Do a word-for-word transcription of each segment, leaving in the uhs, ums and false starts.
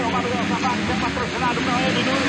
o Manuel Tavares, é patrocinado pela M dois.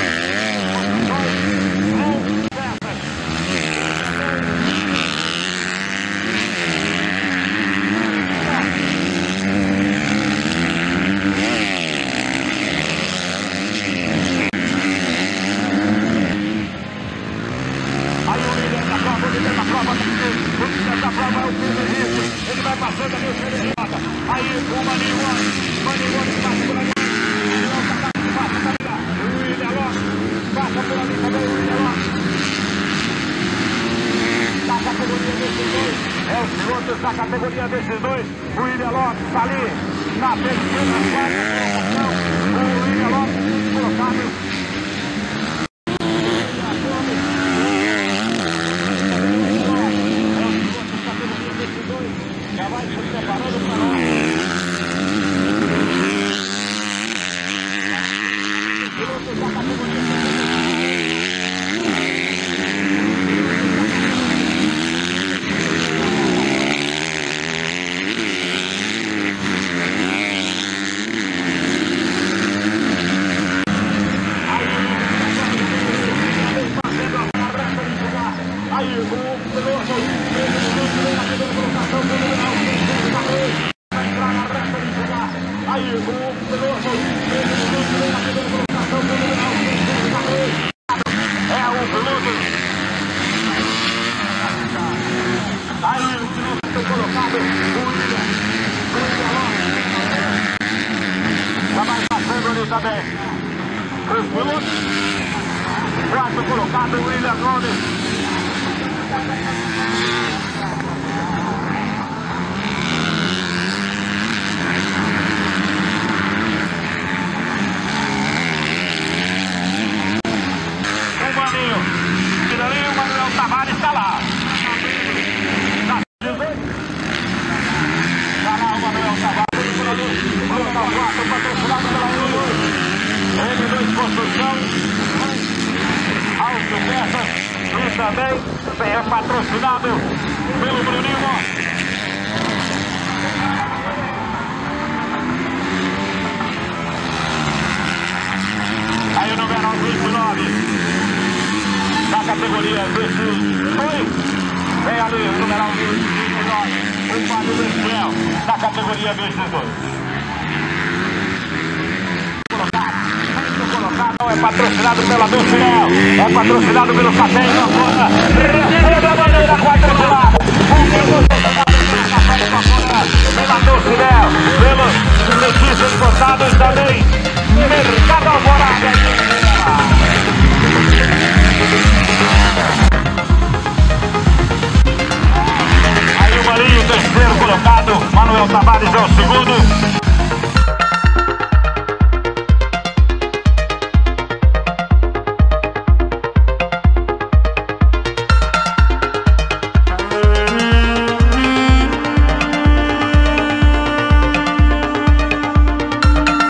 Aí o líder da prova, o líder da prova, o líder da prova é o Pedro Henrique. Ele vai passando ali o Pedro Henrique. Aí o Maninho Gomes, Maninho Gomes passa por ali. Passa por ali. O William Lopes passa por ali também. O William Lopes. Da categoria desses dois. É os pilotos da categoria desses dois. O William Lopes está ali na terceira, quarta colocação. O William Lopes colocado. Já vai se preparando para nós. Pilotos da categoria. Aí o piloto Aí o piloto é o piloto. Aí o piloto foi colocado. O William já vai passando ali também. Os pilotos. Quarto colocado, o William Gomes. E dali o Manuel Tavares está lá. Está lá o Manuel Tavares. Está o quarto patrocinado pela M dois. M dois Construção. Autopeças. E também é patrocinado pelo Bruninho Motta. Aí o número vinte e nove. Da categoria desses dois, vem ali o numeral vinte e nove, o Fábio Bestiel, da categoria desses dois. Colocado, muito colocado, é patrocinado pela Bestiel, é patrocinado pelo Satélite da Fora, recebe a bandeira quadriculada, pela Bestiel, pelos Letícia Importados também, Mercado Alvorada. Aí o Marinho, terceiro colocado, Manuel Tavares é o segundo.